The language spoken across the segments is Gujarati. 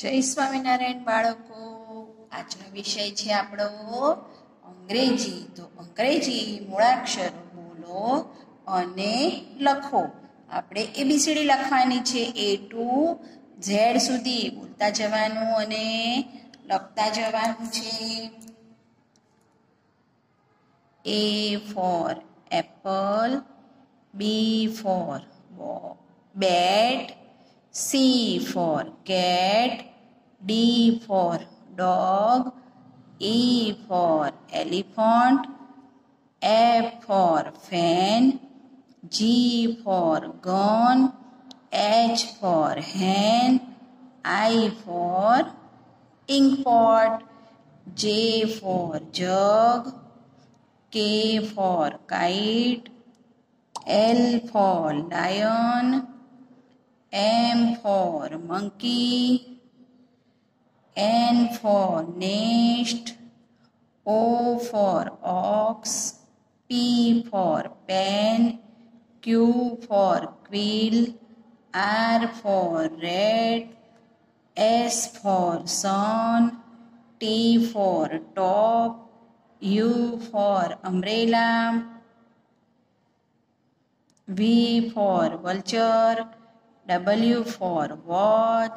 જય સ્વામિનારાયણ બાળકો. આજનો વિષય છે આપણો અંગ્રેજી. તો અંગ્રેજી મૂળાક્ષરો બોલો અને લખો. આપણે એબીસીડી લખવાની છે. A to Z સુધી બોલતા જવાનું અને લખતા જવાનું છે. A for apple, B for bat, C for cat, D for dog, E for elephant, F for fan, G for gun, H for hen, I for inkpot, J for jug, K for kite, L for lion, M for monkey, N for nest, O for ox, P for pen, Q for quill, R for rat, S for sun, T for top, U for umbrella, V for vulture, W for watch,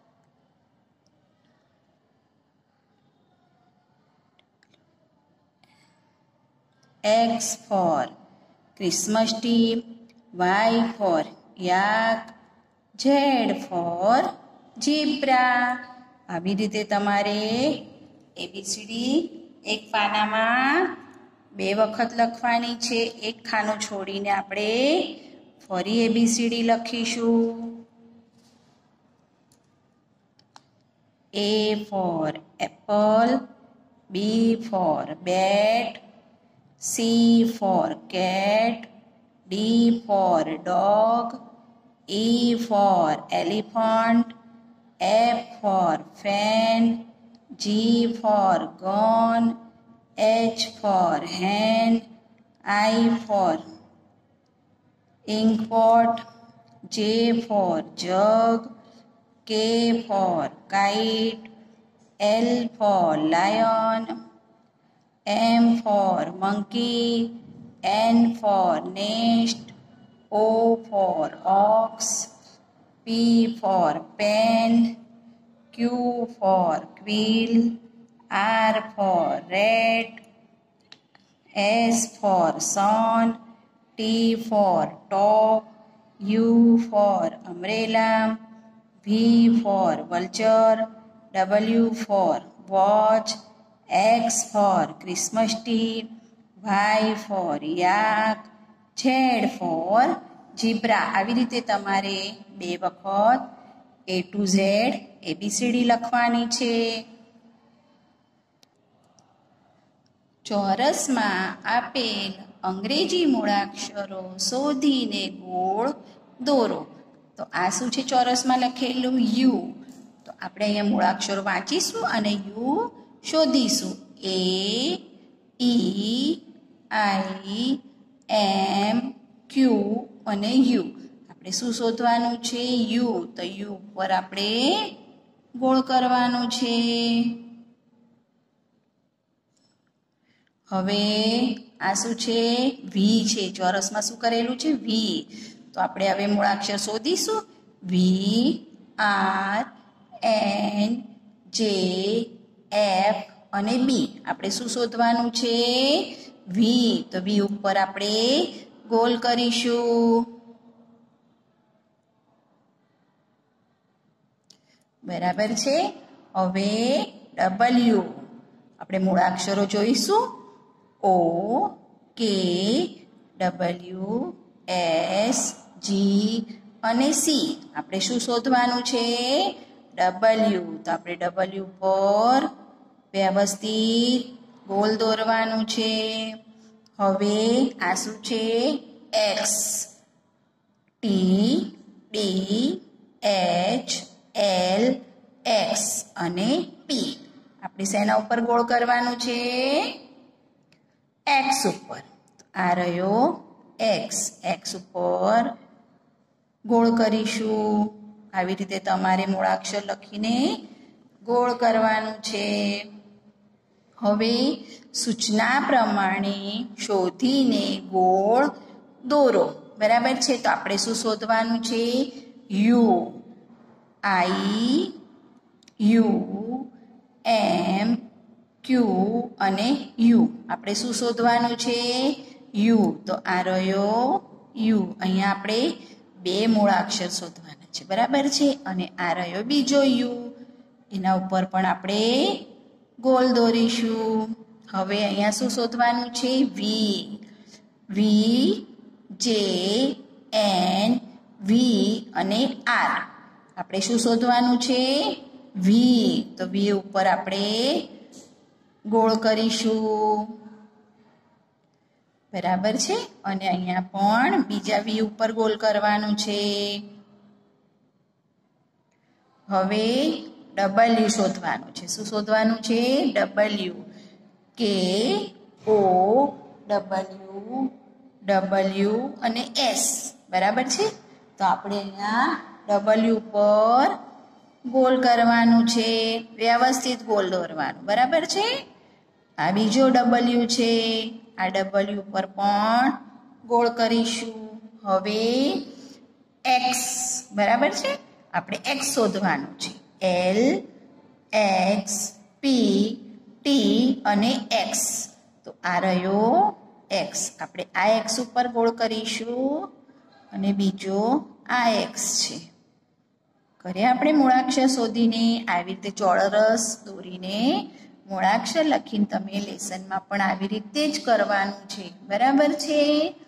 X for Christmas tree, Y for yak, Z for zebra. આવી રીતે તમારે એબીસીડી એક પાનામાં 2 વખત લખવાની છે. એક ખાનું છોડીને આપણે ફરી એબીસીડી લખીશું. A for apple, B for bat, C for cat, D for dog, E for elephant, F for fan, G for gun, H for hen, I for inkpot, J for jug, K for kite, L for lion, M for monkey, N for nest, O for ox, P for pen, Q for quill, R for rat, S for sun, T for top, U for umbrella, V for vulture, W for watch, X for Christmas tree, Y for yak, Z for zebra. આવી રીતે તમારે 2 વખત A to Z એબીસીડી લખવાની છે. ચોરસમાં આપેલ અંગ્રેજી મૂળાક્ષરો શોધીને ગોળ દોરો. તો આ શું છે? ચોરસમાં લખેલું યુ. તો આપણે અહીંયા મૂળાક્ષરો વાંચીશું અને યુ શોધીશું. A, E, I, M, Q અને U. આપણે શું શોધવાનું છે? યુ. તો યુ પર આપણે ગોળ કરવાનું છે. હવે આ શું છે? વી છે. ચોરસમાં શું કરેલું છે? વી. તો આપણે હવે મૂળાક્ષર શોધીશું. V, R, N, J, F અને બી. આપણે શું શોધવાનું છે? વી. તો વી ઉપર આપણે ગોલ કરીશું. બરાબર છે. હવે ડબલ્યુ. આપણે મૂળાક્ષરો જોઈશું. O, K, W, S, G અને C. આપણે શું શોધવાનું છે? W. તો આપણે W પર વ્યવસ્થિત ગોલ દોરવાનું છે. હવે આ શું છે? X, T, D, H, L, X અને P. આપણે શેના ઉપર ગોળ કરવાનું છે? X ઉપર. આ રહ્યો X. X ઉપર ગોળ કરીશું. આવી રીતે તમારે મૂળાક્ષર લખીને ગોળ કરવાનું છે. હવે સૂચના પ્રમાણે શોધીને ગોળ દોરો. બરાબર છે. તો આપણે શું શોધવાનું છે? યુ. એમ ક્યુ અને યુ. આપણે શું શોધવાનું છે? યુ. તો આ રહ્યો યુ. અહીંયા આપણે બે મૂળાક્ષર શોધવાના છે. બરાબર છે. અને આ રહ્યો બીજો યુ. એના ઉપર પણ આપણે ગોળ દોરીશું. હવે અહીંયા શું શોધવાનું છે? વી, જે, એન, વી અને આર. આપણે શું શોધવાનું છે? વી. તો વી ઉપર આપણે ગોળ કરીશું. બરાબર છે. અને અહીંયા પણ બીજા વી ઉપર ગોળ કરવાનું છે. હવે ડબલ્યુ શોધવાનું છે. શું શોધવાનું છે? ડબલ્યુ. કે ઓ ડબલ્યુ અને એસ. બરાબર છે. તો આપણે અહીંયા ડબલ્યુ પર ગોળ કરવાનું છે. વ્યવસ્થિત ગોળ દોરવાનું. બરાબર છે. આ બીજો ડબલ્યુ છે. આ ડબલ્યુ પર પણ ગોળ કરીશું. હવે એક્સ. બરાબર છે. આપણે એક્સ શોધવાનું છે. એલ, એક્સ, પી, ટી અને એક્સ. તો આ રહ્યો એક્સ. આપણે આ એક્સ ઉપર ગોળ કરીશું અને બીજો આ એક્સ છે. ઘરે આપણે મૂળાક્ષર શોધીને આવી રીતે ચોરસ દોરીને મૂળાક્ષર લખીને તમે લેસનમાં પણ આવી રીતે જ કરવાનું છે. બરાબર છે.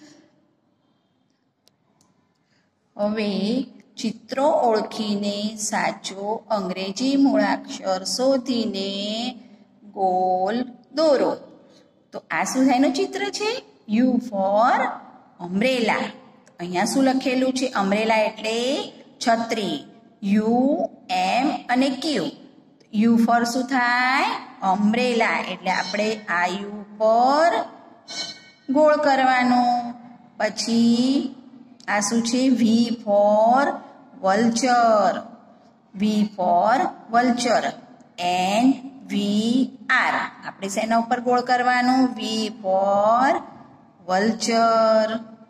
હવે ચિત્રો ઓળખીને સાચો અંગ્રેજી મૂળાક્ષર શોધીને ગોળ દોરો. તો આ શું એનું ચિત્ર છે? U for umbrella. અહીંયા શું લખેલું છે? અમ્બ્રેલા એટલે છત્રી. યુ, એમ અને ક્યુ. યુ ફોર શું થાય? અમ્બ્રેલા. એટલે આપણે આ યુ પર ગોળ કરવાનું. પછી આ શું છે? V for vulture. V for vulture. N, V, R. આપણે શેના ઉપર ગોળ કરવાનું? V for vulture.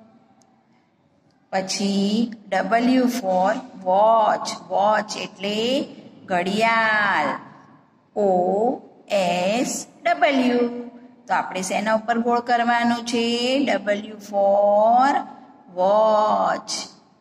પછી ડબલ્યુ ફોર વોચ. વોચ એટલે ઘડિયાળ. O S W. તો આપણે શેના ઉપર ગોળ કરવાનું છે? W for watch.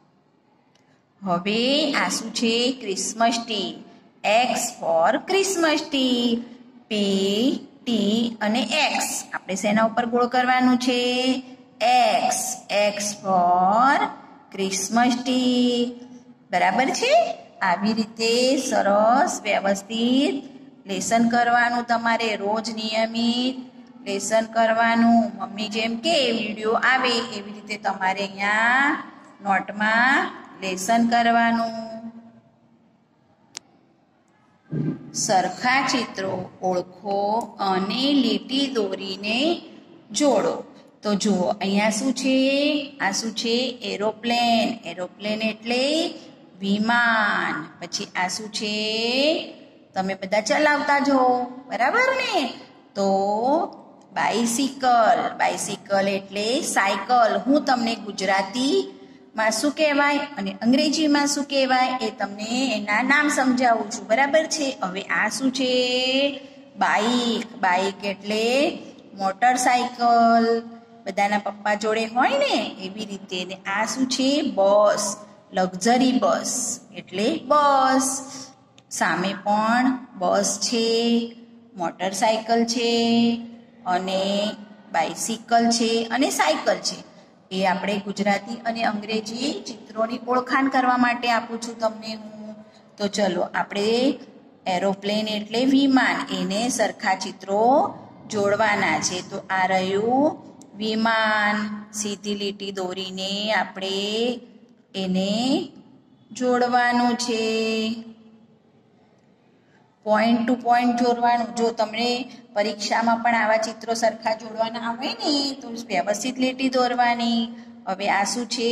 હવે આ શું છે? Christmas tree. X for Christmas tree. P, T અને એક્સ. આપણે શેના ઉપર ગોળ કરવાનું છે? X. X for Christmas tree. બરાબર છે. આવી રીતે સરસ વ્યવસ્થિત લેસન કરવાનું. તમારે રોજ નિયમિત લેસન કરવાનું. મમ્મી જેમ કે વિડીયો આવે એવી રીતે તમારે અહીંયા નોટમાં લેસન કરવાનું. સરખા ચિત્રો ઓળખો અને લીટી દોરીને જોડો. તો જુઓ અહીંયા શું છે? આ શું છે? એરોપ્લેન. એરોપ્લેન એટલે વિમાન. પછી આ શું છે? તમે બધા ચલાવતા જો. બરાબર ને? તો બાઇસિકલ. બાઇસિકલ એટલે સાયકલ. હું તમને ગુજરાતીમાં શું કહેવાય અને અંગ્રેજીમાં શું કહેવાય એ તમને એના નામ સમજાવું છું. બરાબર છે. હવે આ શું છે? બાઇક. બાઇક એટલે મોટરસાયકલ. બધાના પપ્પા જોડે હોય ને એવી રીતે. ને આ શું છે? બસ. લક્ઝરી બસ એટલે બસ. સામે પણ બસ છે, મોટરસાયકલ છે અને બાઇસિકલ છે અને સાયકલ છે. એ આપણે ગુજરાતી અને અંગ્રેજી ચિત્રોની ઓળખાણ કરવા માટે આપું છું તમને હું. તો ચલો આપણે એરોપ્લેન એટલે વિમાન. એને સરખા ચિત્રો જોડવાના છે. તો આ રહ્યું વિમાન. સીધી લીટી દોરીને આપણે એને જોડવાનું છે. પોઈન્ટ ટુ પોઈન્ટ જોડવાનું. જો તમને પરીક્ષામાં પણ આવા ચિત્રો સરખા જોડવાના આવે ને તો વ્યવસ્થિત લીટી દોરવાની. હવે આ શું છે?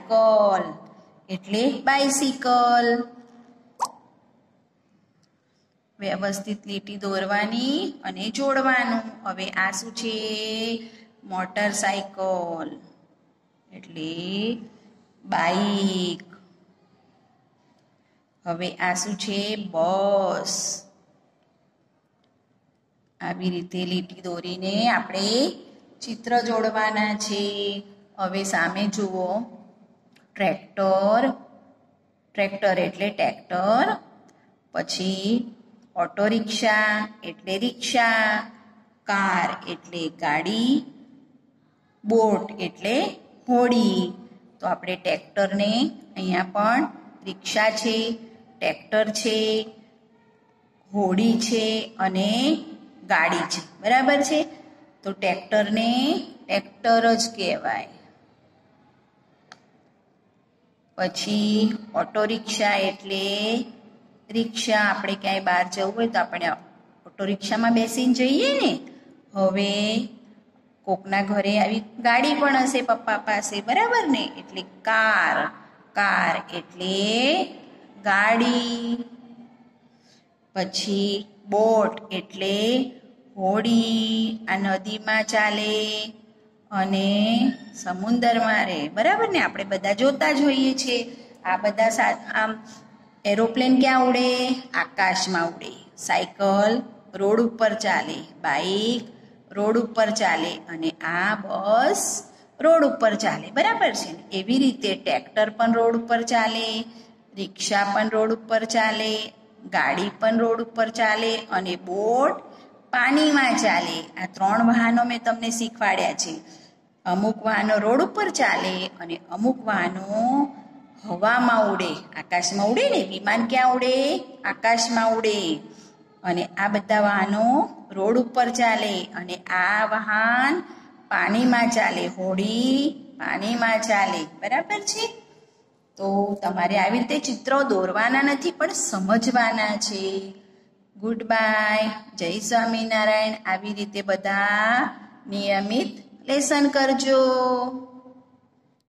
સાયકલ એટલે બાઇસિકલ. વ્યવસ્થિત લીટી દોરવાની અને જોડવાનું. હવે આ શું છે? મોટરસાયકલ એટલે બાઈક. હવે આ શું છે? બસ. આવી રીતે લીટી દોરીને આપણે ચિત્ર જોડવાના છે. હવે સામે જુઓ, ટ્રેક્ટર એટલે ટ્રેક્ટર, પછી ઓટો રિક્ષા એટલે રિક્ષા, કાર એટલે ગાડી, બોટ એટલે હોડી. તો આપણે ટ્રેક્ટરને અહીંયા પણ રિક્ષા છે, ટ્રેક્ટર છે, હોડી છે અને ગાડી છે. બરાબર છે? તો ટ્રેક્ટરને ટ્રેક્ટર જ કહેવાય. પછી ઓટો રિક્ષા એટલે રિક્ષા. આપણે ક્યાંય બહાર જવું હોય તો આપણે ઓટો રિક્ષામાં બેસીને જઈએ ને. હવે કોકના ઘરે આવી ગાડી પણ હશે પપ્પા પાસે, બરાબર ને? એટલે કાર એટલે ગાડી. પછી બોટ એટલે હોડી, આ નદીમાં ચાલે અને સમુદ્રમાં રહે. બરાબર ને? આપણે બધા જોતા જ હોઈએ છીએ. આ બધા આમ એરોપ્લેન ક્યાં ઉડે? આકાશમાં ઉડે. સાયકલ રોડ ઉપર ચાલે, બાઈક રોડ ઉપર ચાલે અને આ બસ રોડ ઉપર ચાલે. બરાબર છે ને? એવી રીતે ટ્રેક્ટર પણ રોડ ઉપર ચાલે, રિક્ષા પણ રોડ ઉપર ચાલે, ગાડી પણ રોડ ઉપર ચાલે અને બોટ પાણીમાં ચાલે. આ 3 વાહનો મેં તમને શીખવાડ્યા છે. અમુક વાહનો રોડ ઉપર ચાલે અને અમુક વાહનો હવામાં ઉડે, આકાશમાં ઉડે ને. વિમાન ક્યાં ઉડે? આકાશમાં ઉડે. અને આ બધા વાહનો રોડ ઉપર ચાલે અને આ વાહન પાણીમાં ચાલે, હોડી પાણીમાં ચાલે. બરાબર છે? તો તમારે આવી રીતે ચિત્રો દોરવાના નથી પણ સમજવાના છે. Good bye. જય સ્વામિનારાયણ. આવી રીતે બધા નિયમિત લેસન કરજો.